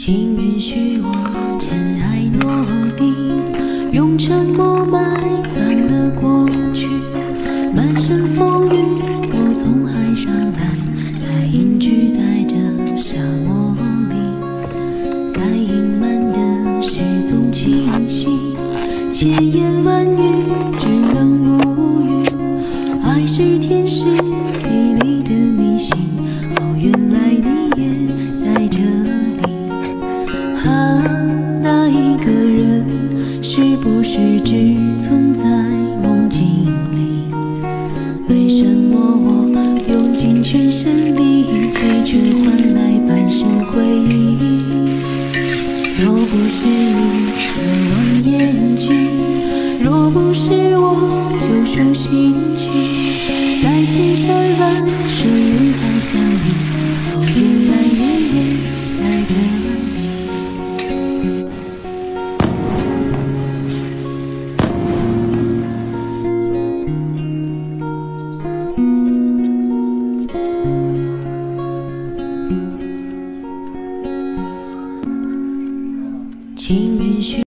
请允许我尘埃落定，用沉默埋葬了过去。满身风雨，我从海上来，才隐居在这沙漠里。该隐瞒的事总清晰，千言万语只能无语。爱是天时地利的迷信，哦，原来你也在这里。啊，那一个人是不是只存在梦境里？为什么我用尽全身力气，却换来半生回忆？若不是你渴望眼睛，若不是我救赎心情，在千山万水人海相遇，哦，原来你也在这里。请允许